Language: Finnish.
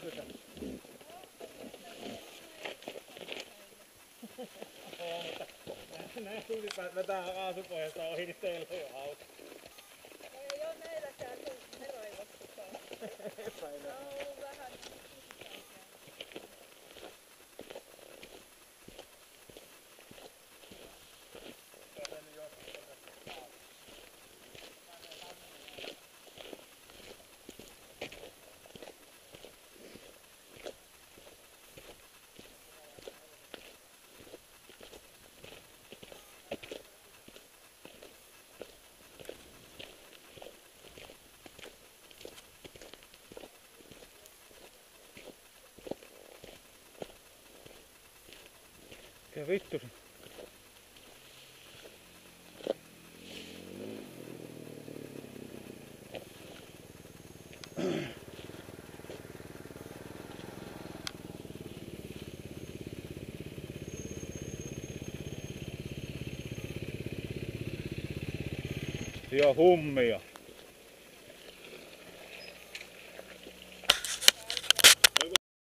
kysytä. Oo, mutta näin ylipäätään vetää kaasupohjasta ohi, niin teillä on jo hauska. Ei oo meilläkään sun heroivostukaan. Epäilen. No vähän. Mikä vittu se? Ja hummia.